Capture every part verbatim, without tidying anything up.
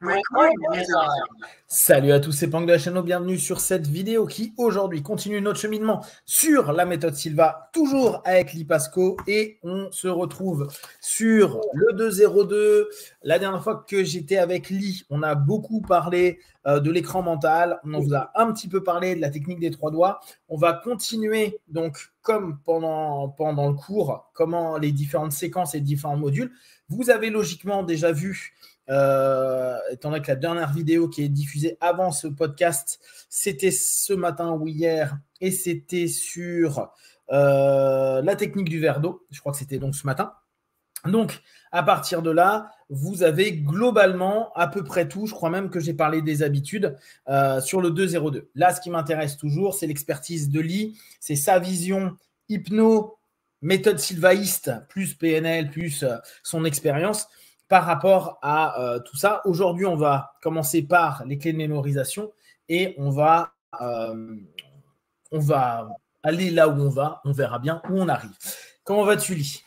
Salut à tous, c'est Pang de la chaîne, bienvenue sur cette vidéo qui aujourd'hui continue notre cheminement sur la méthode Silva, toujours avec Lee Pasco, et on se retrouve sur le deux zéro deux. La dernière fois que j'étais avec Lee, on a beaucoup parlé euh, de l'écran mental, on vous a un petit peu parlé de la technique des trois doigts. On va continuer donc comme pendant, pendant le cours, comment les différentes séquences et différents modules. Vous avez logiquement déjà vu Euh, étant donné que la dernière vidéo qui est diffusée avant ce podcast, c'était ce matin ou hier, et c'était sur euh, la technique du verre d'eau. Je crois que c'était donc ce matin. Donc, à partir de là, vous avez globalement à peu près tout. Je crois même que j'ai parlé des habitudes euh, sur le deux zéro deux. Là, ce qui m'intéresse toujours, c'est l'expertise de Lee, c'est sa vision hypno, méthode sylvaïste, plus P N L, plus euh, son expérience par rapport à euh, tout ça. Aujourd'hui, on va commencer par les clés de mémorisation et on va, euh, on va aller là où on va. On verra bien où on arrive. Comment vas-tu, Lee?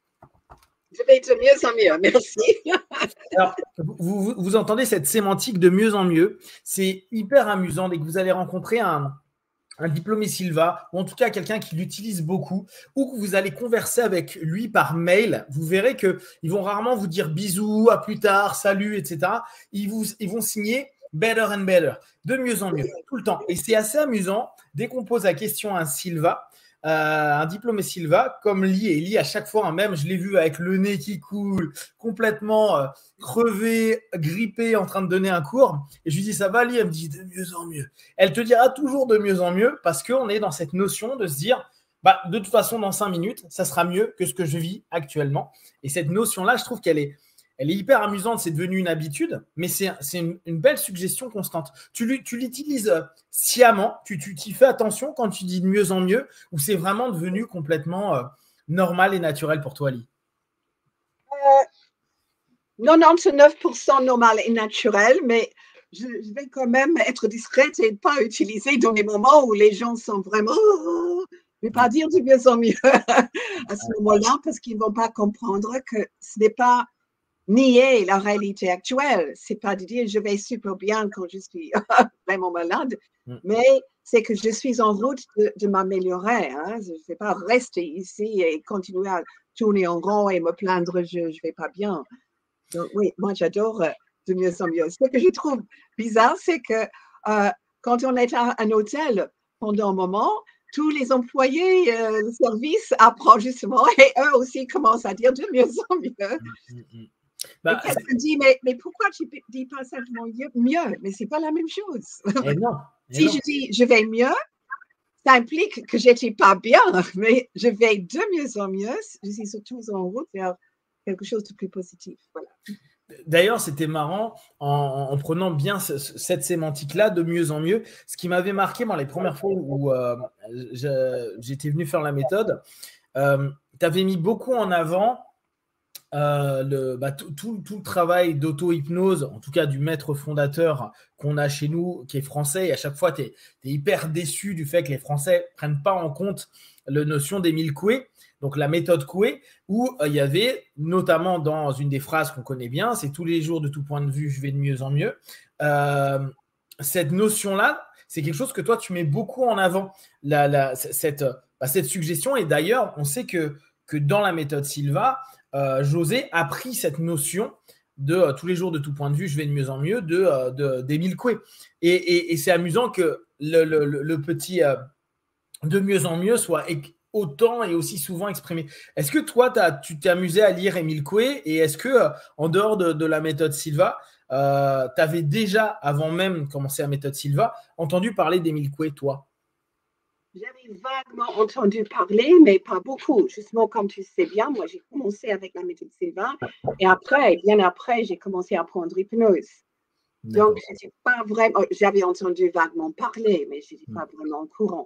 Je vais de mieux en mieux, merci. Alors, vous, vous, vous entendez cette sémantique de mieux en mieux. C'est hyper amusant dès que vous allez rencontrer un, un diplômé Silva, ou en tout cas quelqu'un qui l'utilise beaucoup, ou que vous allez converser avec lui par mail. Vous verrez qu'ils vont rarement vous dire bisous, à plus tard, salut, et cetera. Ils, vous, ils vont signer better and better, de mieux en mieux, tout le temps. Et c'est assez amusant, dès qu'on pose la question à un Silva, Euh, un diplômé Silva, comme Lee, et Lee à chaque fois, hein, même je l'ai vu avec le nez qui coule, complètement euh, crevé, grippé, en train de donner un cours, et je lui dis ça va Lee, elle me dit de mieux en mieux. Elle te dira toujours de mieux en mieux, parce qu'on est dans cette notion de se dire, bah, de toute façon dans cinq minutes, ça sera mieux que ce que je vis actuellement. Et cette notion-là, je trouve qu'elle est Elle est hyper amusante, c'est devenu une habitude, mais c'est une, une belle suggestion constante. Tu l'utilises sciemment, tu t'y fais attention quand tu dis de mieux en mieux, ou c'est vraiment devenu complètement euh, normal et naturel pour toi, Lee? euh, quatre-vingt-dix-neuf pour cent normal et naturel, mais je, je vais quand même être discrète et ne pas utiliser dans les moments où les gens sont vraiment… Je ne vais pas dire de mieux en mieux à ce moment-là, parce qu'ils ne vont pas comprendre que ce n'est pas nier la réalité actuelle. C'est pas de dire je vais super bien quand je suis vraiment malade, mm. mais c'est que je suis en route de, de m'améliorer. Hein. Je ne vais pas rester ici et continuer à tourner en rond et me plaindre je ne vais pas bien. Donc oui, moi j'adore de mieux en mieux. Ce que je trouve bizarre, c'est que euh, quand on est à un hôtel pendant un moment, tous les employés euh, de service apprennent justement et eux aussi commencent à dire de mieux en mieux. Mm, mm. Bah, et quelqu'un dit, mais, mais pourquoi tu ne dis pas simplement mieux? Mais ce n'est pas la même chose. Et non, et si non. je dis je vais mieux, ça implique que je n'étais pas bien, mais je vais de mieux en mieux. Je suis surtout en route vers quelque chose de plus positif. Voilà. D'ailleurs, c'était marrant en, en prenant bien ce, cette sémantique-là de mieux en mieux. Ce qui m'avait marqué, moi, les premières fois où euh, j'étais venu faire la méthode, euh, tu avais mis beaucoup en avant Euh, le, bah, tout, tout, tout le travail d'auto-hypnose, en tout cas du maître fondateur qu'on a chez nous, qui est français, et à chaque fois, tu es, es hyper déçu du fait que les Français ne prennent pas en compte la notion d'Émile Coué, donc la méthode Coué, où il euh, y avait, notamment dans une des phrases qu'on connaît bien, c'est tous les jours de tout point de vue, je vais de mieux en mieux. Euh, cette notion-là, c'est quelque chose que toi, tu mets beaucoup en avant, la, la, cette, bah, cette suggestion, et d'ailleurs, on sait que, que dans la méthode Silva, Euh, José a pris cette notion de euh, tous les jours de tout point de vue, je vais de mieux en mieux, de, euh, de, d'Émile Coué. Et, et, et c'est amusant que le, le, le petit euh, de mieux en mieux soit autant et aussi souvent exprimé. Est-ce que toi, t'as, tu t'es amusé à lire Émile Coué, et est-ce que, euh, en dehors de, de la méthode Silva, euh, tu avais déjà, avant même de commencer la méthode Silva, entendu parler d'Émile Coué, toi? J'avais vaguement entendu parler, mais pas beaucoup. Justement, comme tu sais bien, moi, j'ai commencé avec la méthode Silva, et après, bien après, j'ai commencé à apprendre l'hypnose. Donc, je n'étais pas vraiment… J'avais entendu vaguement parler, mais je n'étais pas vraiment au courant.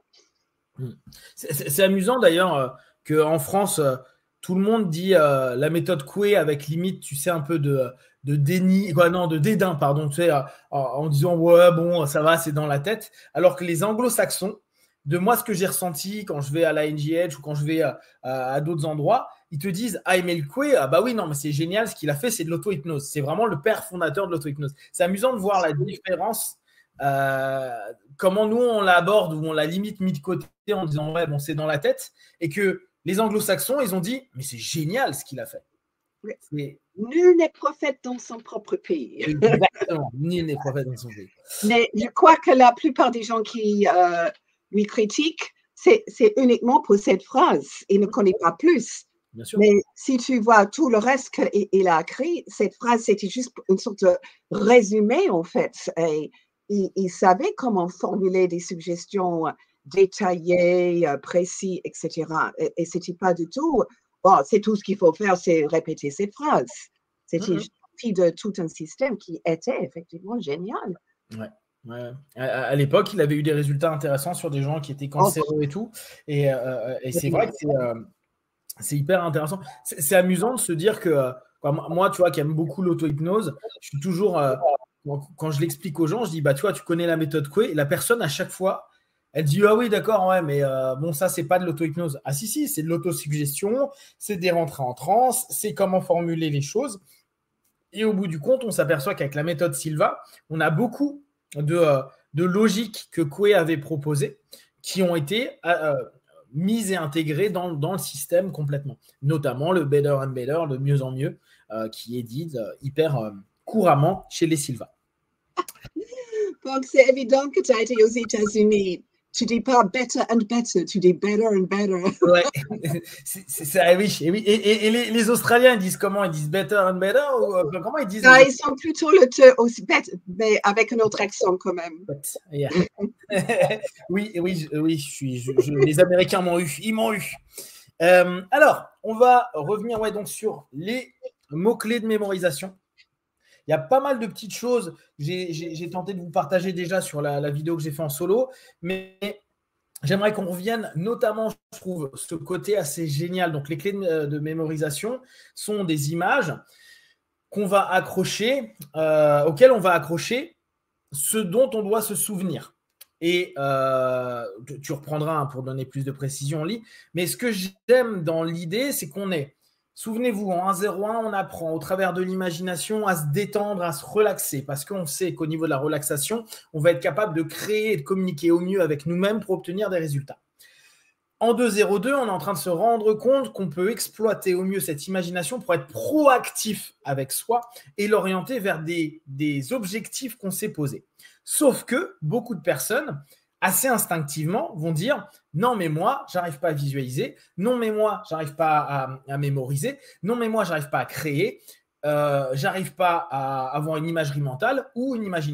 C'est amusant, d'ailleurs, euh, qu'en France, euh, tout le monde dit euh, la méthode Coué avec limite, tu sais, un peu de, de déni, quoi, non, de dédain, pardon, tu sais, euh, en, en disant, ouais, bon, ça va, c'est dans la tête. Alors que les anglo-saxons, de moi ce que j'ai ressenti quand je vais à la N G H ou quand je vais à, à, à d'autres endroits. Ils te disent « Ah, Emile Coué, ah bah oui, non, mais c'est génial, ce qu'il a fait, c'est de l'auto-hypnose. C'est vraiment le père fondateur de l'auto-hypnose. » C'est amusant de voir la différence, euh, comment nous, on l'aborde ou on la limite mis de côté en disant « Ouais, bon, c'est dans la tête. » Et que les anglo-saxons, ils ont dit « Mais c'est génial ce qu'il a fait. » Nul n'est prophète dans son propre pays. Exactement, nul n'est prophète dans son pays. Mais je crois que la plupart des gens qui euh, lui critiquent, c'est uniquement pour cette phrase. Il ne connaît pas plus. Bien sûr. Mais si tu vois tout le reste qu'il a écrit, cette phrase, c'était juste une sorte de résumé, en fait. Et il, il savait comment formuler des suggestions détaillées, précises, et cetera. Et, et ce n'était pas du tout, bon, c'est tout ce qu'il faut faire, c'est répéter cette phrase. C'était mm-hmm. partie de tout un système qui était effectivement génial. Ouais. Ouais. À, à l'époque, il avait eu des résultats intéressants sur des gens qui étaient cancéreux oh. et tout. Et, euh, et c'est vrai que c'est... Euh, c'est hyper intéressant. C'est amusant de se dire que, quoi, moi, tu vois, qui aime beaucoup l'auto-hypnose, je suis toujours, euh, quand je l'explique aux gens, je dis, bah, tu vois, tu connais la méthode Coué, et la personne, à chaque fois, elle dit, ah oui, d'accord, ouais, mais euh, bon, ça, c'est pas de l'auto-hypnose. Ah si, si, c'est de l'autosuggestion, c'est des rentrées en transe, c'est comment formuler les choses. Et au bout du compte, on s'aperçoit qu'avec la méthode Silva, on a beaucoup de, euh, de logiques que Coué avait proposées qui ont été... Euh, mise et intégrée dans, dans le système complètement. Notamment le better and better, le mieux en mieux, euh, qui est dit euh, hyper euh, couramment chez les Silva. Donc, c'est évident que tu as été aux États-Unis. Tu dis pas better and better, tu dis better and better. Ouais, c'est ça, oui. Et, oui. et, et, et les, les Australiens, ils disent comment? Ils disent better and better ou euh, comment ils disent? Non, ils sont plutôt le te aussi better, mais avec un autre accent quand même. Yeah. oui, oui, oui, je suis, je, je, les Américains m'ont eu, ils m'ont eu. Euh, alors, on va revenir ouais, donc sur les mots-clés de mémorisation. Il y a pas mal de petites choses. J'ai tenté de vous partager déjà sur la, la vidéo que j'ai fait en solo, mais j'aimerais qu'on revienne notamment, je trouve, ce côté assez génial. Donc, les clés de, de mémorisation sont des images qu'on va accrocher, euh, auxquelles on va accrocher ce dont on doit se souvenir. Et euh, tu, tu reprendras hein, pour donner plus de précision en lit. Mais ce que j'aime dans l'idée, c'est qu'on est, souvenez-vous, en un zéro un, on apprend au travers de l'imagination à se détendre, à se relaxer, parce qu'on sait qu'au niveau de la relaxation, on va être capable de créer et de communiquer au mieux avec nous-mêmes pour obtenir des résultats. En deux zéro deux, on est en train de se rendre compte qu'on peut exploiter au mieux cette imagination pour être proactif avec soi et l'orienter vers des, des objectifs qu'on s'est posés. Sauf que beaucoup de personnes, assez instinctivement, vont dire « Non, mais moi, j'arrive pas à visualiser. Non, mais moi, j'arrive pas à, à mémoriser. Non, mais moi, j'arrive pas à créer. Euh, j'arrive pas à avoir une imagerie mentale ou une imagination. »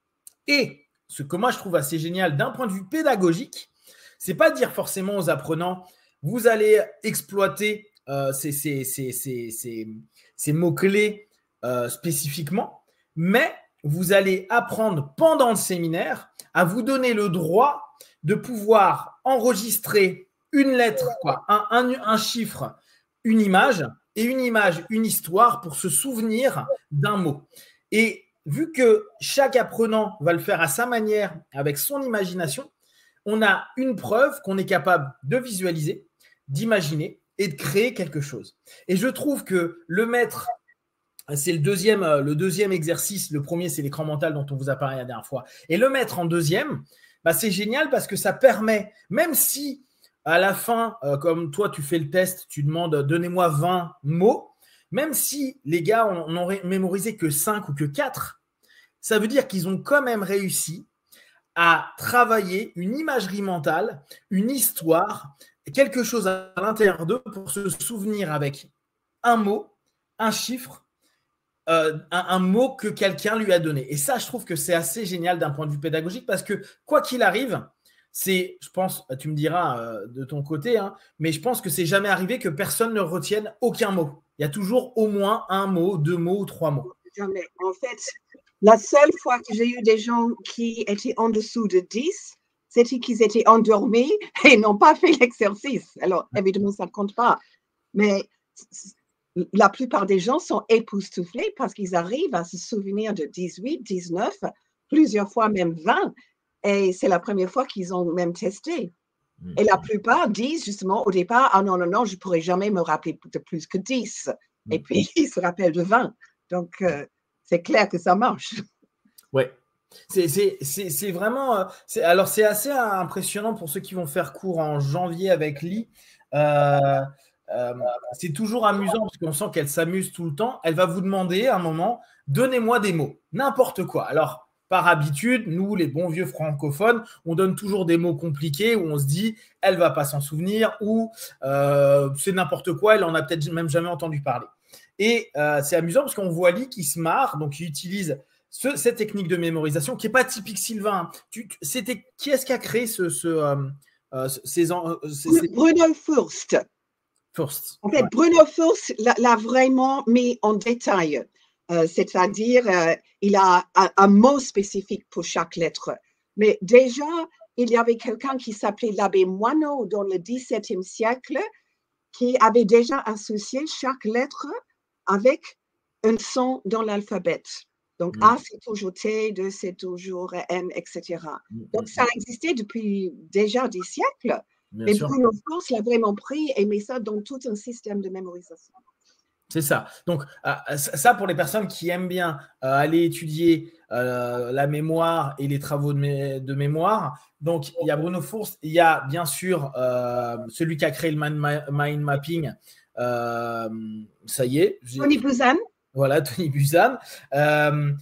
Et ce que moi, je trouve assez génial d'un point de vue pédagogique, c'est pas dire forcément aux apprenants « Vous allez exploiter euh, ces, ces, ces, ces, ces, ces mots-clés euh, spécifiquement, mais vous allez apprendre pendant le séminaire à vous donner le droit de pouvoir enregistrer une lettre, quoi, un, un, un chiffre, une image, et une image, une histoire pour se souvenir d'un mot. » Et vu que chaque apprenant va le faire à sa manière, avec son imagination, on a une preuve qu'on est capable de visualiser, d'imaginer et de créer quelque chose. Et je trouve que le maître... C'est le deuxième, le deuxième exercice. Le premier, c'est l'écran mental dont on vous a parlé la dernière fois. Et le mettre en deuxième, bah, c'est génial parce que ça permet, même si à la fin, euh, comme toi, tu fais le test, tu demandes « donnez-moi vingt mots », même si les gars n'ont mémorisé que cinq ou que quatre, ça veut dire qu'ils ont quand même réussi à travailler une imagerie mentale, une histoire, quelque chose à l'intérieur d'eux pour se souvenir avec un mot, un chiffre, Euh, un, un mot que quelqu'un lui a donné. Et ça, je trouve que c'est assez génial d'un point de vue pédagogique parce que quoi qu'il arrive, c'est, je pense, tu me diras euh, de ton côté, hein, mais je pense que c'est jamais arrivé que personne ne retienne aucun mot. Il y a toujours au moins un mot, deux mots ou trois mots. Jamais. En fait, la seule fois que j'ai eu des gens qui étaient en dessous de dix, c'était qu'ils étaient endormis et n'ont pas fait l'exercice. Alors, évidemment, ça ne compte pas. Mais la plupart des gens sont époustouflés parce qu'ils arrivent à se souvenir de dix-huit, dix-neuf, plusieurs fois même vingt. Et c'est la première fois qu'ils ont même testé. Mm. Et la plupart disent justement au départ, ah non, non, non, je ne pourrais jamais me rappeler de plus que dix. Mm. Et puis, ils se rappellent de vingt. Donc, euh, c'est clair que ça marche. Oui. C'est vraiment… Alors, c'est assez impressionnant pour ceux qui vont faire cours en janvier avec Lee. Euh, euh, c'est toujours amusant parce qu'on sent qu'elle s'amuse tout le temps. Elle va vous demander à un moment, donnez-moi des mots, n'importe quoi. Alors, par habitude, nous, les bons vieux francophones, on donne toujours des mots compliqués où on se dit, elle va pas s'en souvenir ou euh, c'est n'importe quoi, elle en a peut-être même jamais entendu parler. Et euh, c'est amusant parce qu'on voit Lee qui se marre, donc il utilise ce, cette technique de mémorisation qui n'est pas typique Sylvain. Tu, tu, c'était, qui est-ce qui a créé ce, ce, euh, euh, ces, euh, ces, ces… Bruno Fürst. Fürst. En fait, ouais. Bruno Fürst l'a vraiment mis en détail. Euh, c'est-à-dire, euh, il a un, un mot spécifique pour chaque lettre. Mais déjà, il y avait quelqu'un qui s'appelait l'abbé Moineau dans le dix-septième siècle qui avait déjà associé chaque lettre avec un son dans l'alphabet. Donc, mmh. A, c'est toujours T, deux, c'est toujours M, et cetera. Mmh. Donc, ça existait depuis déjà des siècles. Bien mais sûr. Bruno Fürst l'a vraiment pris et met ça dans tout un système de mémorisation. C'est ça. Donc, euh, ça, pour les personnes qui aiment bien euh, aller étudier euh, la mémoire et les travaux de, mé de mémoire, donc il y a Bruno Fürst, il y a bien sûr euh, celui qui a créé le mind, mind mapping. Euh, ça y est. Tony Buzan. Voilà, Tony Buzan. Euh,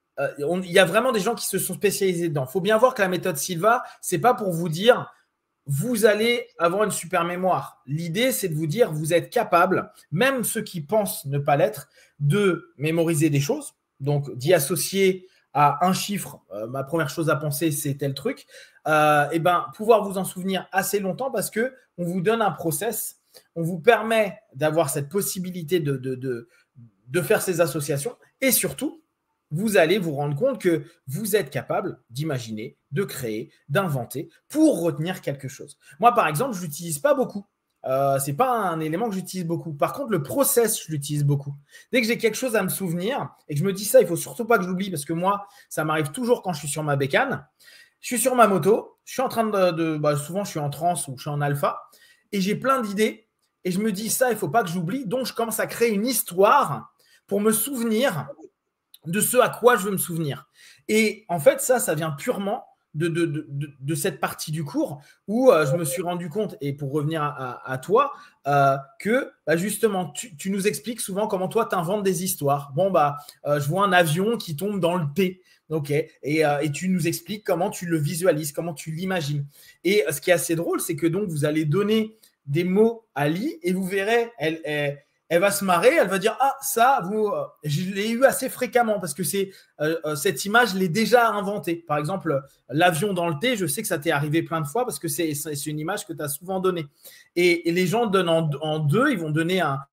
il y a vraiment des gens qui se sont spécialisés dedans. Il faut bien voir que la méthode Silva, ce n'est pas pour vous dire vous allez avoir une super mémoire. L'idée, c'est de vous dire vous êtes capable, même ceux qui pensent ne pas l'être, de mémoriser des choses, donc d'y associer à un chiffre. Euh, ma première chose à penser, c'est tel truc. Euh, et ben, pouvoir vous en souvenir assez longtemps parce que on vous donne un process, on vous permet d'avoir cette possibilité de, de, de, de faire ces associations et surtout, vous allez vous rendre compte que vous êtes capable d'imaginer, de créer, d'inventer pour retenir quelque chose. Moi, par exemple, je ne l'utilise pas beaucoup. Euh, ce n'est pas un élément que j'utilise beaucoup. Par contre, le process, je l'utilise beaucoup. Dès que j'ai quelque chose à me souvenir et que je me dis ça, il ne faut surtout pas que je l'oublie parce que moi, ça m'arrive toujours quand je suis sur ma bécane. Je suis sur ma moto, je suis en train de… de bah, souvent, je suis en transe ou je suis en alpha et j'ai plein d'idées et je me dis ça, il ne faut pas que j'oublie. Donc, je commence à créer une histoire pour me souvenir de ce à quoi je veux me souvenir. Et en fait, ça, ça vient purement de, de, de, de, de cette partie du cours où euh, je me suis rendu compte, et pour revenir à, à, à toi, euh, que bah, justement, tu, tu nous expliques souvent comment toi, tu inventes des histoires. Bon, bah, euh, je vois un avion qui tombe dans le T. OK. Et, euh, et tu nous expliques comment tu le visualises, comment tu l'imagines. Et euh, ce qui est assez drôle, c'est que donc, vous allez donner des mots à Lee et vous verrez, elle est… Elle va se marrer, elle va dire « Ah, ça, vous, euh, je l'ai eu assez fréquemment parce que c'est euh, cette image, je l'ai déjà inventée. » Par exemple, l'avion dans le thé, je sais que ça t'est arrivé plein de fois parce que c'est une image que tu as souvent donnée. Et, et les gens donnent en, en deux, ils vont donner un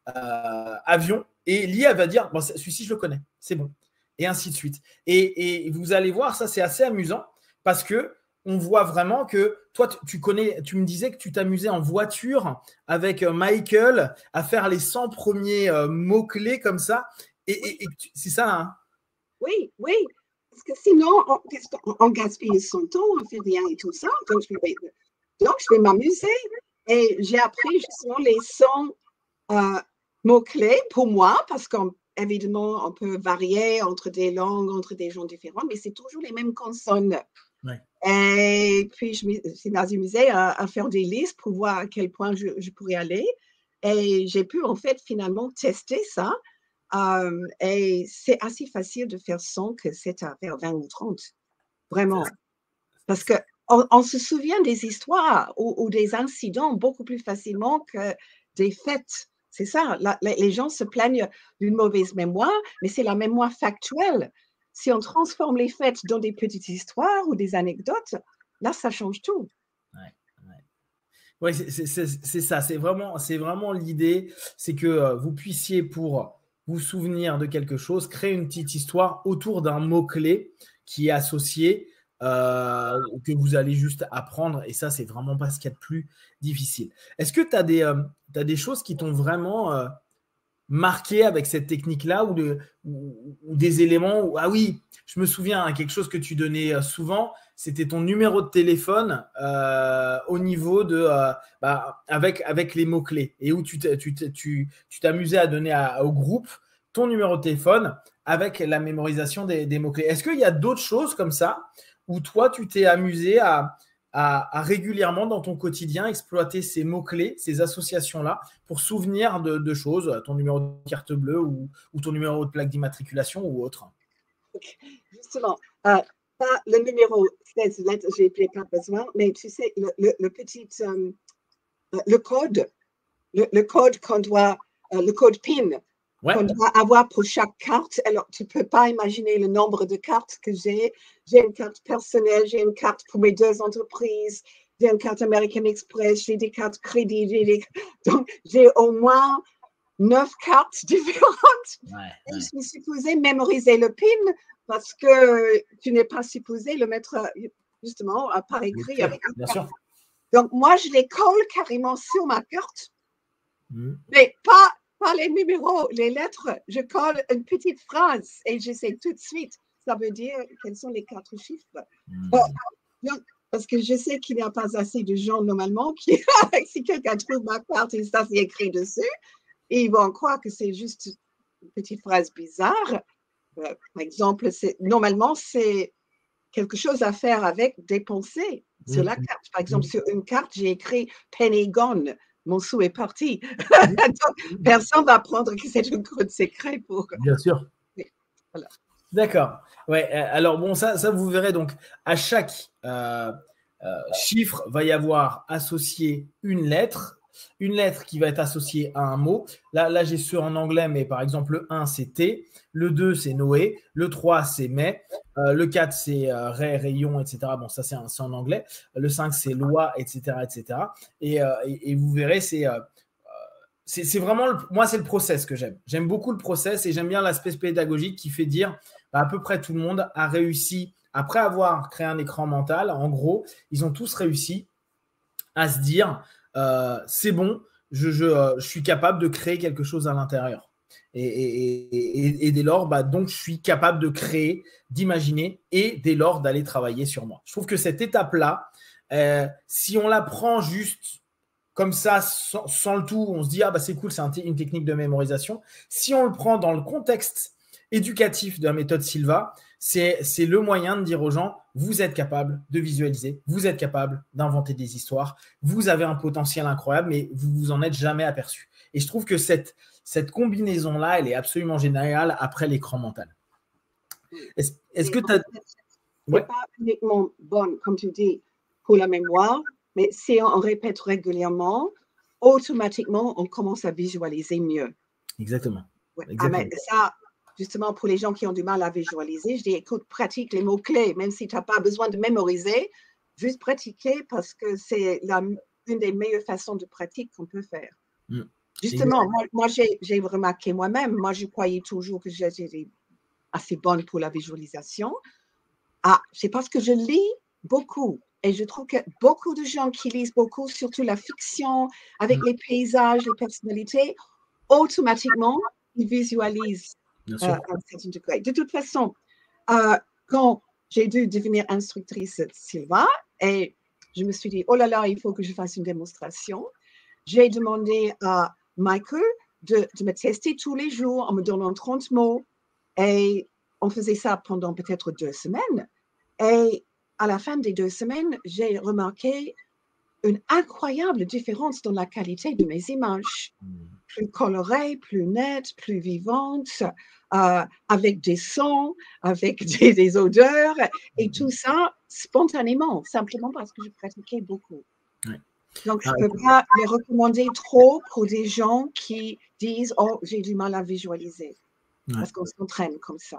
euh, avion et Lia va dire bon, « Celui-ci, je le connais, c'est bon. » Et ainsi de suite. Et, et vous allez voir, ça, c'est assez amusant parce que on voit vraiment que toi, tu connais, tu me disais que tu t'amusais en voiture avec Michael à faire les cent premiers euh, mots-clés comme ça. Et, et, et c'est ça, hein? Oui, oui. Parce que sinon, on, on gaspille son temps, on ne fait rien et tout ça. Donc, je vais, donc, je vais m'amuser. Et j'ai appris justement les cent euh, mots-clés pour moi, parce qu'évidemment, on peut varier entre des langues, entre des gens différents, mais c'est toujours les mêmes consonnes. Ouais. Et puis, je me suis amusée à, à faire des listes pour voir à quel point je, je pourrais aller. Et j'ai pu, en fait, finalement tester ça. Um, et c'est assez facile de faire cent que c'est à faire vingt ou trente. Vraiment. Parce qu'on on se souvient des histoires ou, ou des incidents beaucoup plus facilement que des faits. C'est ça. La, les gens se plaignent d'une mauvaise mémoire, mais c'est la mémoire factuelle. Si on transforme les faits dans des petites histoires ou des anecdotes, là, ça change tout. Ouais, ouais. Ouais, c'est ça. C'est vraiment, c'est vraiment l'idée, c'est que euh, vous puissiez, pour vous souvenir de quelque chose, créer une petite histoire autour d'un mot-clé qui est associé, euh, que vous allez juste apprendre. Et ça, c'est vraiment pas ce qu'il y a de plus difficile. Est-ce que tu as des, euh, t'as des choses qui t'ont vraiment… Euh, marqué avec cette technique-là ou, de, ou, ou des éléments où, ah oui, je me souviens, hein, quelque chose que tu donnais souvent, c'était ton numéro de téléphone euh, au niveau de euh, bah, avec, avec les mots-clés et où tu t'amusais tu, tu, tu à donner à, au groupe ton numéro de téléphone avec la mémorisation des, des mots-clés. Est-ce qu'il y a d'autres choses comme ça où toi, tu t'es amusé à, à, à régulièrement dans ton quotidien exploiter ces mots-clés, ces associations-là pour souvenir de, de choses, ton numéro de carte bleue ou, ou ton numéro de plaque d'immatriculation ou autre? Justement, euh, pas le numéro seize lettres, j'ai pas besoin, mais tu sais, le, le, le petit, euh, le code, le, le code qu'on doit, euh, le code PIN, ouais, qu'on doit avoir pour chaque carte. Alors, tu ne peux pas imaginer le nombre de cartes que j'ai. J'ai une carte personnelle, j'ai une carte pour mes deux entreprises, j'ai une carte American Express, j'ai des cartes crédit, j'ai des... donc j'ai au moins neuf cartes différentes. Ouais, ouais. Et je suis supposée mémoriser le PIN parce que tu n'es pas supposé le mettre justement par écrit. Avec un bien sûr. Donc, moi, je les colle carrément sur ma carte, mmh. mais pas, pas les numéros, les lettres. Je colle une petite phrase et je sais tout de suite, ça veut dire quels sont les quatre chiffres. Mmh. Donc, parce que je sais qu'il n'y a pas assez de gens normalement qui, si quelqu'un trouve ma carte et ça c'est écrit dessus, et ils vont croire que c'est juste une petite phrase bizarre. Euh, par exemple, normalement, c'est quelque chose à faire avec des pensées sur mmh. la carte. Par exemple, mmh. sur une carte, j'ai écrit « Penny gone ». Mon sou est parti. Donc, personne ne va prendre que c'est un code secret pour… Bien sûr. Voilà. D'accord. Ouais. Alors, bon, ça, ça, vous verrez. Donc, à chaque euh, euh, chiffre, va y avoir associé une lettre. Une lettre qui va être associée à un mot. Là, là j'ai ceux en anglais, mais par exemple, le un, c'est T. Le deux, c'est Noé. Le trois, c'est mai. Euh, le quatre, c'est euh, ray, rayon, et cetera. Bon, ça, c'est en anglais. Le cinq, c'est loi, et cetera, et cetera. Et, euh, et, et vous verrez, c'est euh, c'est vraiment, le, moi, c'est le process que j'aime. J'aime beaucoup le process et j'aime bien l'aspect pédagogique qui fait dire bah, à peu près tout le monde a réussi, après avoir créé un écran mental, en gros, ils ont tous réussi à se dire Euh, c'est bon, je, je, euh, je suis capable de créer quelque chose à l'intérieur. Et, et, et, et dès lors, bah, donc, je suis capable de créer, d'imaginer et dès lors d'aller travailler sur moi. Je trouve que cette étape-là, euh, si on la prend juste comme ça, sans, sans le tout, on se dit, ah bah c'est cool, c'est un une technique de mémorisation. Si on le prend dans le contexte éducatif de la méthode Silva, c'est le moyen de dire aux gens, vous êtes capable de visualiser, vous êtes capable d'inventer des histoires, vous avez un potentiel incroyable, mais vous vous en êtes jamais aperçu. Et je trouve que cette, cette combinaison-là, elle est absolument géniale après l'écran mental. Est-ce est que tu as… Ce n'est pas uniquement bon, comme tu dis, pour la mémoire, mais si on répète régulièrement, automatiquement, on commence à visualiser mieux. Exactement. Ouais. Exactement. Ah, mais ça, justement, pour les gens qui ont du mal à visualiser, je dis, écoute, pratique les mots-clés, même si tu n'as pas besoin de mémoriser, juste pratiquer parce que c'est une des meilleures façons de pratique qu'on peut faire. Mm. Justement, Exactement. moi, moi j'ai remarqué moi-même, moi, je croyais toujours que j'étais assez bonne pour la visualisation. Ah, c'est parce que je lis beaucoup. Et je trouve que beaucoup de gens qui lisent beaucoup, surtout la fiction, avec mm. les paysages, les personnalités, automatiquement, ils visualisent euh, à un certain degré. De toute façon, euh, quand j'ai dû devenir instructrice Silva, et je me suis dit, oh là là, il faut que je fasse une démonstration, j'ai demandé à Michael de, de me tester tous les jours en me donnant trente mots. Et on faisait ça pendant peut-être deux semaines. Et à la fin des deux semaines, j'ai remarqué une incroyable différence dans la qualité de mes images. Plus colorées, plus nettes, plus vivantes, euh, avec des sons, avec des, des odeurs, et tout ça spontanément, simplement parce que je pratiquais beaucoup. Ouais. Donc, je ne peux pas les recommander trop pour des gens qui disent « Oh, j'ai du mal à visualiser ouais. », parce qu'on s'entraîne comme ça.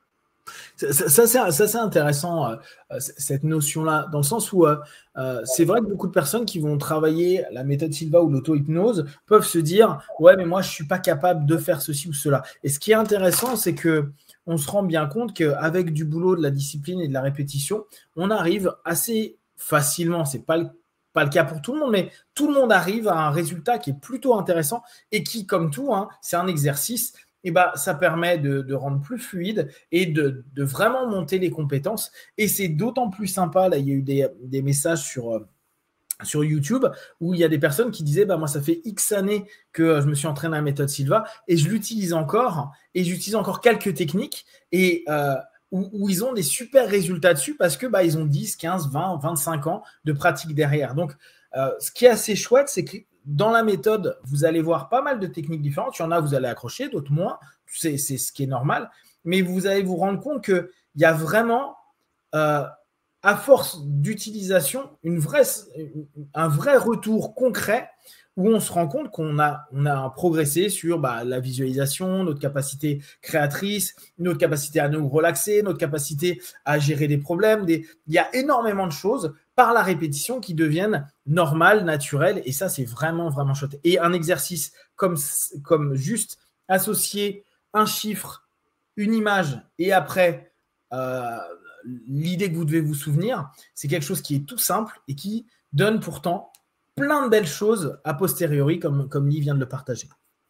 Ça, ça, ça c'est intéressant, euh, cette notion-là, dans le sens où euh, euh, c'est vrai que beaucoup de personnes qui vont travailler la méthode Silva ou l'auto-hypnose peuvent se dire « Ouais, mais moi, je ne suis pas capable de faire ceci ou cela ». Et ce qui est intéressant, c'est qu'on se rend bien compte qu'avec du boulot, de la discipline et de la répétition, on arrive assez facilement, ce n'est pas le Pas le cas pour tout le monde, mais tout le monde arrive à un résultat qui est plutôt intéressant et qui, comme tout, hein, c'est un exercice et bah, ça permet de, de rendre plus fluide et de, de vraiment monter les compétences. Et c'est d'autant plus sympa, là, il y a eu des, des messages sur, euh, sur YouTube où il y a des personnes qui disaient bah, « moi, ça fait X années que je me suis entraîné à la méthode Silva et je l'utilise encore et j'utilise encore quelques techniques et euh, où, où ils ont des super résultats dessus parce que bah, ils ont dix, quinze, vingt, vingt-cinq ans de pratique derrière. » Donc, euh, ce qui est assez chouette, c'est que dans la méthode, vous allez voir pas mal de techniques différentes. Il y en a, vous allez accrocher, d'autres moins. C'est, c'est ce qui est normal. Mais vous allez vous rendre compte qu'il y a vraiment, euh, à force d'utilisation, une vraie, un vrai retour concret où on se rend compte qu'on a, on a progressé sur bah, la visualisation, notre capacité créatrice, notre capacité à nous relaxer, notre capacité à gérer des problèmes. Des... Il y a énormément de choses par la répétition qui deviennent normales, naturelles. Et ça, c'est vraiment, vraiment chouette. Et un exercice comme, comme juste associer un chiffre, une image et après euh, l'idée que vous devez vous souvenir, c'est quelque chose qui est tout simple et qui donne pourtant plein de belles choses a posteriori, comme, comme Lee vient de le partager.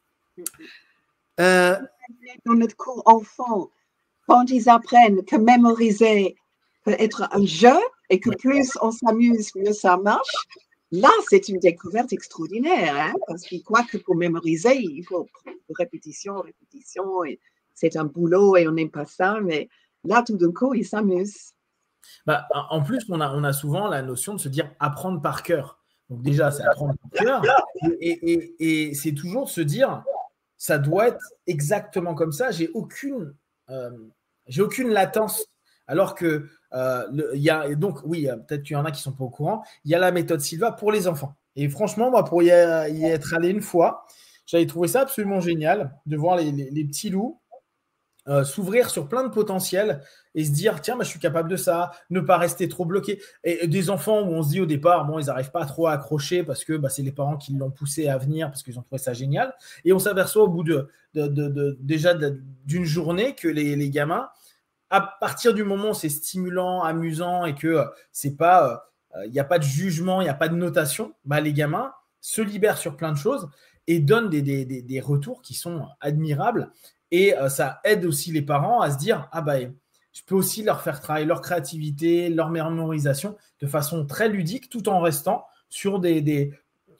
Euh, Dans notre cours enfant, quand ils apprennent que mémoriser peut être un jeu et que plus on s'amuse, mieux ça marche, là, c'est une découverte extraordinaire, hein, parce qu'ils croient que pour mémoriser, il faut répétition, répétition, et c'est un boulot et on n'aime pas ça, mais là, tout d'un coup, ils s'amusent. Bah, en plus, on a, on a souvent la notion de se dire apprendre par cœur. Donc déjà, c'est apprendre par cœur. Et, et, et c'est toujours de se dire, ça doit être exactement comme ça. J'ai aucune, euh, j'ai aucune latence. Alors que, euh, le, y a, donc oui, peut-être qu'il y en a qui ne sont pas au courant, il y a la méthode Silva pour les enfants. Et franchement, moi, pour y, y être allé une fois, j'avais trouvé ça absolument génial de voir les, les, les petits loups Euh, s'ouvrir sur plein de potentiels et se dire tiens bah, je suis capable de ça, ne pas rester trop bloqué. Et, et des enfants où on se dit au départ bon ils n'arrivent pas trop à accrocher parce que bah, c'est les parents qui l'ont poussé à venir parce qu'ils ont trouvé ça génial et on s'aperçoit au bout de, de, de, de déjà de, d'une journée que les, les gamins à partir du moment où c'est stimulant, amusant et que euh, c'est pas il euh, n'y a pas de jugement, il n'y a pas de notation, bah, les gamins se libèrent sur plein de choses et donnent des, des, des, des retours qui sont admirables. Et euh, ça aide aussi les parents à se dire « Ah bah, je peux aussi leur faire travailler leur créativité, leur mémorisation de façon très ludique tout en restant sur des, des,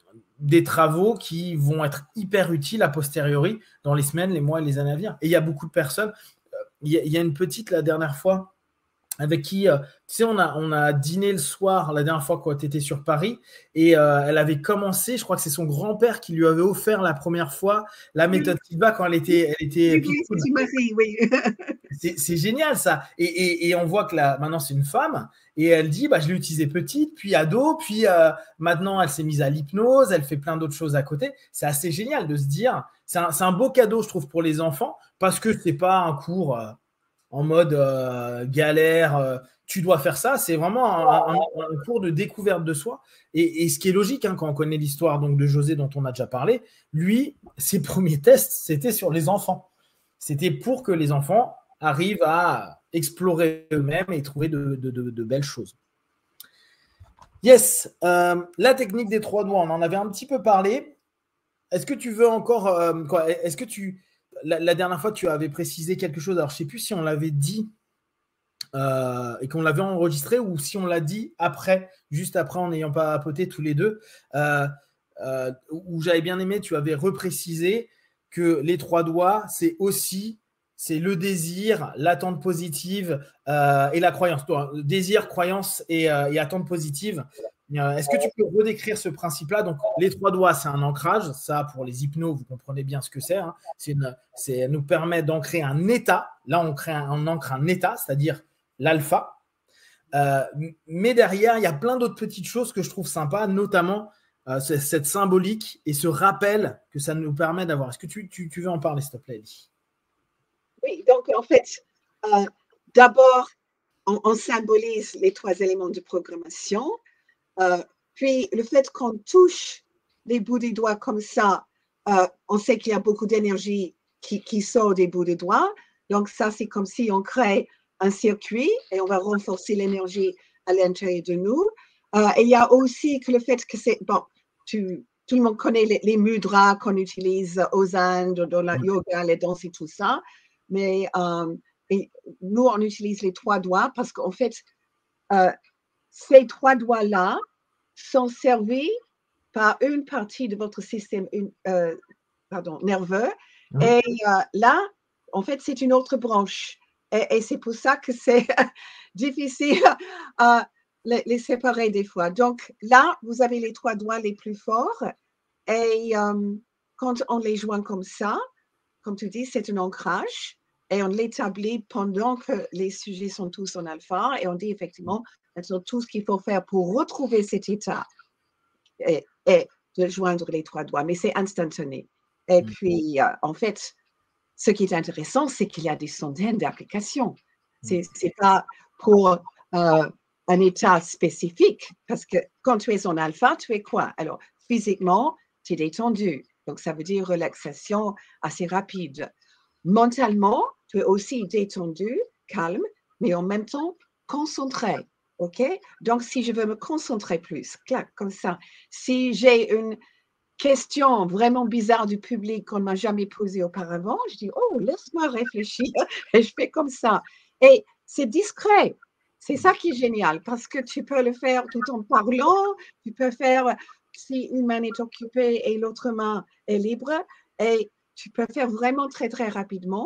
des travaux qui vont être hyper utiles a posteriori dans les semaines, les mois et les années à venir. » Et il y a beaucoup de personnes. Il euh, y, y a une petite la dernière fois avec qui, euh, tu sais, on a, on a dîné le soir la dernière fois quand tu étais sur Paris et euh, elle avait commencé, je crois que c'est son grand-père qui lui avait offert la première fois la méthode Silva quand elle était, elle était oui, oui, Marie, oui. c'est, c'est génial ça. Et, et, et on voit que là, maintenant c'est une femme et elle dit, bah, je l'ai utilisée petite, puis ado, puis euh, maintenant elle s'est mise à l'hypnose, elle fait plein d'autres choses à côté. C'est assez génial de se dire, c'est un, c'est un beau cadeau, je trouve, pour les enfants parce que c'est pas un cours euh, en mode euh, galère, euh, tu dois faire ça. C'est vraiment un, un, un cours de découverte de soi. Et, et ce qui est logique, hein, quand on connaît l'histoire donc, de José dont on a déjà parlé, lui, ses premiers tests, c'était sur les enfants. C'était pour que les enfants arrivent à explorer eux-mêmes et trouver de, de, de, de belles choses. Yes, euh, la technique des trois doigts, on en avait un petit peu parlé. Est-ce que tu veux encore… Euh, quoi, est-ce que tu… La, la dernière fois, tu avais précisé quelque chose. Alors, je ne sais plus si on l'avait dit euh, et qu'on l'avait enregistré ou si on l'a dit après, juste après, en n'ayant pas papoté tous les deux. Euh, euh, où j'avais bien aimé, tu avais reprécisé que les trois doigts, c'est aussi c'est le désir, l'attente positive euh, et la croyance. Le désir, croyance et, euh, et attente positive. Est-ce que tu peux redécrire ce principe-là? Donc, les trois doigts, c'est un ancrage. Ça, pour les hypnos, vous comprenez bien ce que c'est. Hein. C'est une, c'est, nous permet d'ancrer un état. Là, on, crée un, on ancre un état, c'est-à-dire l'alpha. Euh, mais derrière, il y a plein d'autres petites choses que je trouve sympas, notamment euh, cette symbolique et ce rappel que ça nous permet d'avoir. Est-ce que tu, tu, tu veux en parler, s'il te plaît, Elie? Oui, donc en fait, euh, d'abord, on, on symbolise les trois éléments de programmation. Euh, puis, le fait qu'on touche les bouts des doigts comme ça, euh, on sait qu'il y a beaucoup d'énergie qui, qui sort des bouts des doigts. Donc, ça, c'est comme si on crée un circuit et on va renforcer l'énergie à l'intérieur de nous. Euh, et il y a aussi que le fait que c'est… Bon, tu, tout le monde connaît les, les mudras qu'on utilise aux Indes, dans le yoga, les danses et tout ça. Mais euh, et nous, on utilise les trois doigts parce qu'en fait, euh, ces trois doigts-là sont servis par une partie de votre système une, euh, pardon, nerveux. Mmh. Et euh, là, en fait, c'est une autre branche. Et, et c'est pour ça que c'est difficile à euh, les, les séparer des fois. Donc là, vous avez les trois doigts les plus forts. Et euh, quand on les joint comme ça, comme tu dis, c'est un ancrage. Et on l'établit pendant que les sujets sont tous en alpha. Et on dit effectivement, maintenant, tout ce qu'il faut faire pour retrouver cet état est, est de joindre les trois doigts. Mais c'est instantané. Et mmh. puis, euh, en fait, ce qui est intéressant, c'est qu'il y a des centaines d'applications. Ce n'est pas pour euh, un état spécifique. Parce que quand tu es en alpha, tu es quoi? Alors, physiquement, tu es détendu. Donc, ça veut dire relaxation assez rapide. Mentalement, tu es aussi détendu, calme, mais en même temps concentré. OK? Donc, si je veux me concentrer plus, clac, comme ça, si j'ai une question vraiment bizarre du public qu'on ne m'a jamais posée auparavant, je dis, oh, laisse-moi réfléchir, et je fais comme ça. Et c'est discret. C'est ça qui est génial, parce que tu peux le faire tout en parlant, tu peux faire si une main est occupée et l'autre main est libre, et tu peux faire vraiment très, très rapidement.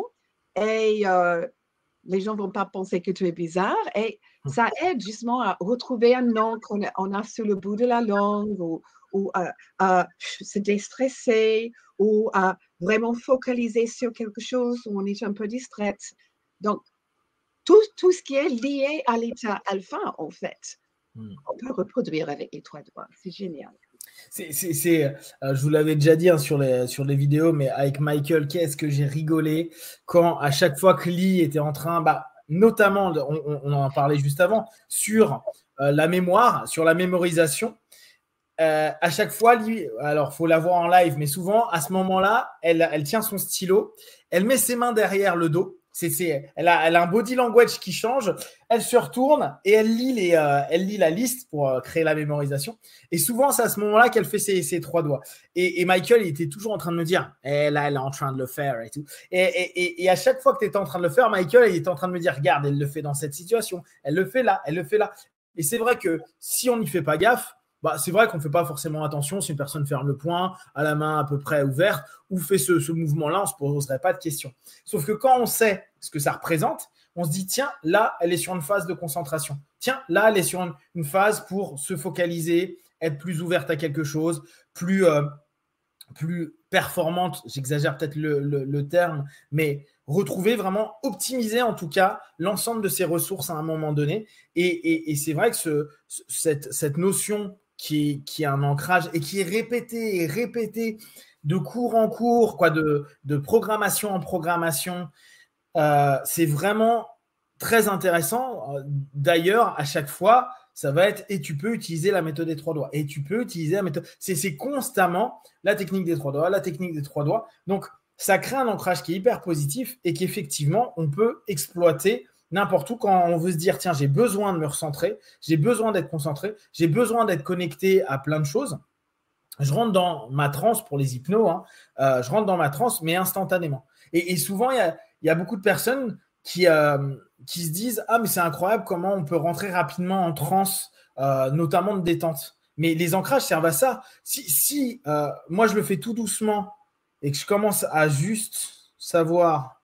Et euh, les gens ne vont pas penser que tu es bizarre. Et ça aide justement à retrouver un nom qu'on a, on a sur le bout de la langue, ou, ou à, à se déstresser, ou à vraiment focaliser sur quelque chose où on est un peu distraite. Donc, tout, tout ce qui est lié à l'état alpha, en fait, mm. on peut reproduire avec les trois doigts. C'est génial. C'est, c'est, c'est, euh, je vous l'avais déjà dit hein, sur, les, sur les vidéos, mais avec Michael, qu'est-ce que j'ai rigolé quand à chaque fois que Lee était en train, bah, notamment, on, on en parlait juste avant, sur euh, la mémoire, sur la mémorisation. Euh, à chaque fois, Lee, alors il faut la voir en live, mais souvent, à ce moment-là, elle, elle tient son stylo, elle met ses mains derrière le dos. C'est, c'est, elle, a, elle a un body language qui change. Elle se retourne et elle lit, les, euh, elle lit la liste pour euh, créer la mémorisation. Et souvent, c'est à ce moment-là qu'elle fait ses, ses trois doigts. Et, et Michael, il était toujours en train de me dire eh, là, elle est en train de le faire et tout. Et, et, et à chaque fois que tu étais en train de le faire, Michael, il était en train de me dire regarde, elle le fait dans cette situation. Elle le fait là, elle le fait là. Et c'est vrai que si on n'y fait pas gaffe, bah, c'est vrai qu'on ne fait pas forcément attention si une personne ferme le poing, a la main à peu près ouverte, ou fait ce, ce mouvement-là, on ne se poserait pas de questions. Sauf que quand on sait ce que ça représente, on se dit, tiens, là, elle est sur une phase de concentration. Tiens, là, elle est sur une, une phase pour se focaliser, être plus ouverte à quelque chose, plus, euh, plus performante, j'exagère peut-être le, le, le terme, mais retrouver vraiment, optimiser en tout cas l'ensemble de ses ressources à un moment donné. Et, et, et c'est vrai que ce, cette, cette notion qui est, qui est un ancrage et qui est répétée et répétée de cours en cours, quoi, de, de programmation en programmation, euh, c'est vraiment très intéressant. D'ailleurs, à chaque fois, ça va être et tu peux utiliser la méthode des trois doigts. Et tu peux utiliser la méthode. C'est, c'est constamment la technique des trois doigts, la technique des trois doigts. Donc, ça crée un ancrage qui est hyper positif et qu'effectivement, on peut exploiter n'importe où quand on veut se dire tiens, j'ai besoin de me recentrer, j'ai besoin d'être concentré, j'ai besoin d'être connecté à plein de choses. Je rentre dans ma transe pour les hypnos, hein, euh, je rentre dans ma transe, mais instantanément. Et, et souvent, il y a, y a beaucoup de personnes qui, euh, qui se disent ah, mais c'est incroyable comment on peut rentrer rapidement en transe, euh, notamment de détente. Mais les ancrages servent à ça. Si, si euh, moi, je le fais tout doucement et que je commence à juste savoir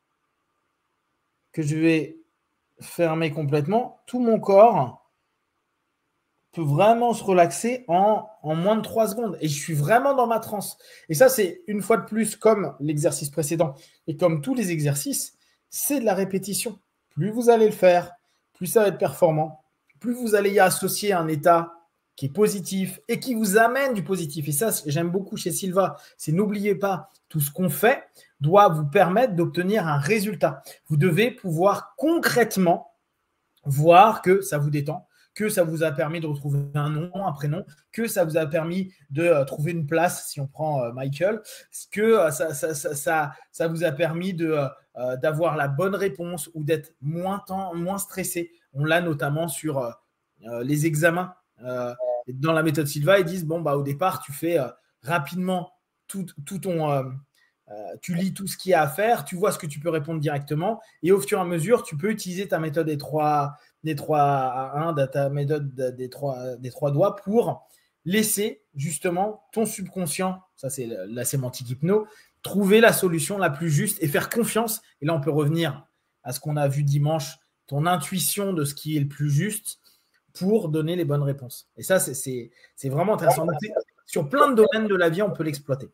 que je vais fermer complètement, tout mon corps peut vraiment se relaxer en, en moins de trois secondes. Et je suis vraiment dans ma transe. Et ça, c'est une fois de plus, comme l'exercice précédent et comme tous les exercices, c'est de la répétition. Plus vous allez le faire, plus ça va être performant, plus vous allez y associer un état qui est positif et qui vous amène du positif. Et ça, j'aime beaucoup chez Silva, c'est n'oubliez pas, tout ce qu'on fait doit vous permettre d'obtenir un résultat. Vous devez pouvoir concrètement voir que ça vous détend, que ça vous a permis de retrouver un nom, un prénom, que ça vous a permis de euh, trouver une place, si on prend euh, Michael, que euh, ça, ça, ça, ça, ça vous a permis de, euh, d'avoir la bonne réponse ou d'être moins, temps, moins stressé. On l'a notamment sur euh, les examens. Euh, dans la méthode Silva, ils disent, bon, bah, au départ, tu fais… Euh, rapidement tout, tout ton… Euh, euh, tu lis tout ce qu'il y a à faire, tu vois ce que tu peux répondre directement et au fur et à mesure, tu peux utiliser ta méthode des trois, des trois à un, ta méthode des trois, des trois doigts pour laisser justement ton subconscient, ça c'est la sémantique hypno, trouver la solution la plus juste et faire confiance. Et là, on peut revenir à ce qu'on a vu dimanche, ton intuition de ce qui est le plus juste pour donner les bonnes réponses. Et ça, c'est vraiment intéressant. Donc, sur plein de domaines de la vie, on peut l'exploiter.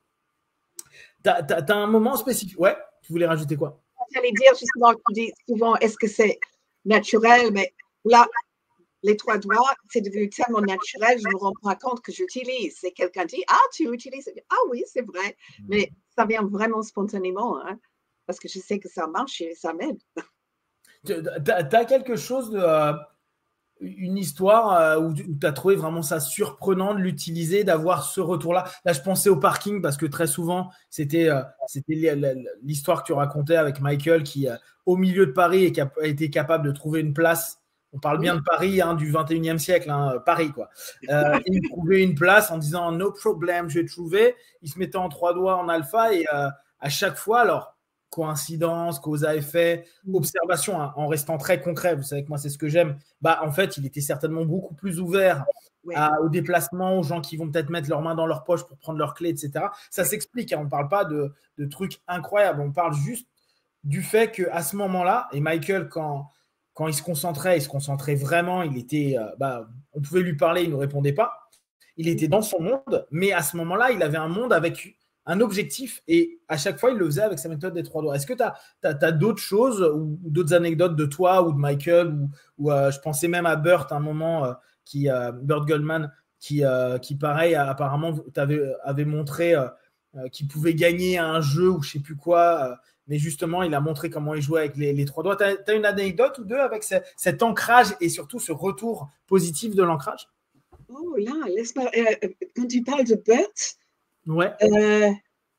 Tu as, as, as un moment spécifique. Ouais, tu voulais rajouter quoi? J'allais dire justement, tu dis souvent, est-ce que c'est naturel? Mais là, les trois doigts, c'est devenu tellement naturel, je ne me rends pas compte que j'utilise. C'est quelqu'un dit, ah, tu utilises. Ah oui, c'est vrai. Mais ça vient vraiment spontanément, hein, parce que je sais que ça marche et ça m'aide. Tu as quelque chose de… Euh, une histoire euh, où tu as trouvé vraiment ça surprenant de l'utiliser, d'avoir ce retour-là. Là, je pensais au parking parce que très souvent, c'était euh, l'histoire que tu racontais avec Michael qui, euh, au milieu de Paris, est cap a été capable de trouver une place. On parle bien de Paris, hein, du vingt et unième siècle, hein, Paris, quoi. Euh, il trouvait une place en disant « no problem, je vais trouver ». Il se mettait en trois doigts en alpha et euh, à chaque fois, alors, coïncidence, cause à effet, observation, hein, en restant très concret, vous savez que moi c'est ce que j'aime, bah, en fait il était certainement beaucoup plus ouvert oui. à, aux déplacements, aux gens qui vont peut-être mettre leurs mains dans leur poche pour prendre leurs clés, et cetera. Ça s'explique, hein, on ne parle pas de, de trucs incroyables, on parle juste du fait qu'à ce moment-là, et Michael quand, quand il se concentrait, il se concentrait vraiment, il était, euh, bah, on pouvait lui parler, il ne nous répondait pas, il était dans son monde, mais à ce moment-là il avait un monde avec un objectif et à chaque fois, il le faisait avec sa méthode des trois doigts. Est-ce que tu as, as d'autres choses ou, ou d'autres anecdotes de toi ou de Michael ou, ou euh, je pensais même à Burt, un moment, euh, qui, euh, Burt Goldman, qui, euh, qui pareil, apparemment, t'avais, avait montré euh, qu'il pouvait gagner à un jeu ou je ne sais plus quoi, euh, mais justement, il a montré comment il jouait avec les, les trois doigts. Tu as une anecdote ou deux avec ce, cet ancrage et surtout ce retour positif de l'ancrage? Oh là, laisse-moi… Euh, quand tu parles de Burt… Ouais. Euh,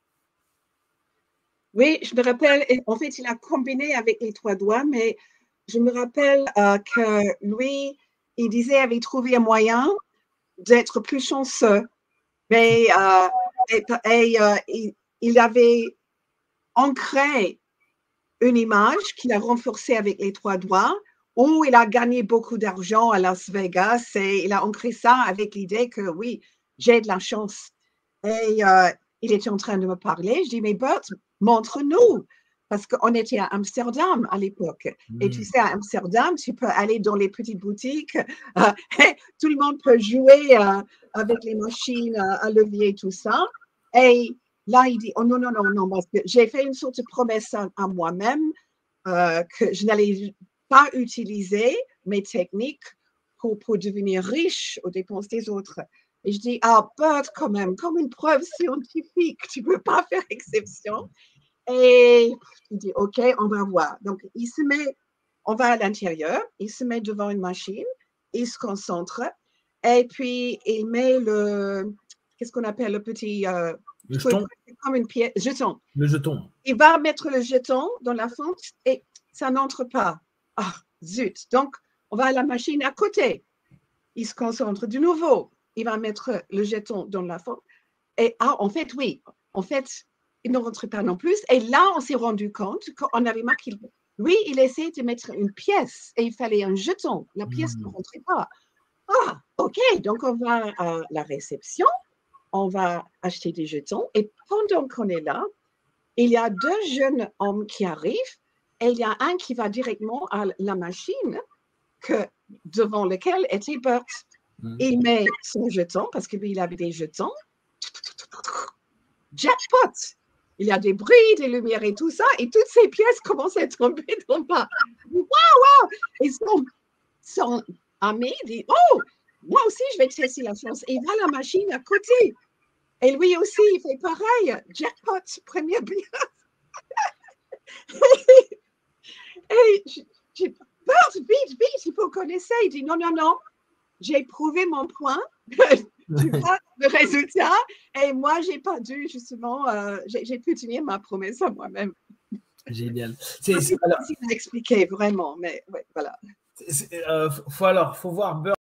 oui, je me rappelle, en fait, il a combiné avec les trois doigts, mais je me rappelle euh, que lui, il disait avait trouvé un moyen d'être plus chanceux. Mais euh, et, et, euh, il, il avait ancré une image qu'il a renforcée avec les trois doigts, où il a gagné beaucoup d'argent à Las Vegas et il a ancré ça avec l'idée que oui, j'ai de la chance. Et euh, il était en train de me parler. Je dis, mais Burt, montre-nous. Parce qu'on était à Amsterdam à l'époque. Mmh. Et tu sais, à Amsterdam, tu peux aller dans les petites boutiques. Euh, et tout le monde peut jouer euh, avec les machines euh, à levier, tout ça. Et là, il dit, oh non, non, non, non, parce que j'ai fait une sorte de promesse à, à moi-même euh, que je n'allais pas utiliser mes techniques pour, pour devenir riche aux dépenses des autres. Et je dis, ah, Burt, quand même, comme une preuve scientifique, tu ne peux pas faire exception. Et il dit, OK, on va voir. Donc, il se met, on va à l'intérieur, il se met devant une machine, il se concentre, et puis il met le, qu'est-ce qu'on appelle le petit… Euh, le jeton. Comme une pièce, jeton. Le jeton. Il va mettre le jeton dans la fente et ça n'entre pas. Ah, zut. Donc, on va à la machine à côté. Il se concentre de nouveau. Il va mettre le jeton dans la fente. Et ah, en fait, oui. En fait, il ne rentre pas non plus. Et là, on s'est rendu compte qu'on avait marqué. Lui, il essayait de mettre une pièce et il fallait un jeton. La pièce mmh. ne rentrait pas. Ah, OK. Donc, on va à la réception. On va acheter des jetons. Et pendant qu'on est là, il y a deux jeunes hommes qui arrivent et il y a un qui va directement à la machine que, devant laquelle était Burt. Mmh. Il met son jeton parce que lui, il avait des jetons. Jackpot! Il y a des bruits, des lumières et tout ça, et toutes ces pièces commencent à tomber dans le bas. Waouh, waouh! Et son, son ami dit, oh, moi aussi, je vais tester la chance. Et il va à la machine à côté. Et lui aussi, il fait pareil. Jackpot, première pièce. Et j'ai peur, vite, vite, il faut qu'on essaye. Il dit, non, non, non, j'ai prouvé mon point. Tu vois le résultat. Et moi, j'ai pas dû, justement, euh, j'ai pu tenir ma promesse à moi-même. Génial. C'est difficile à expliquer, vraiment, mais ouais, voilà. Il euh, faut alors, faut voir Burt.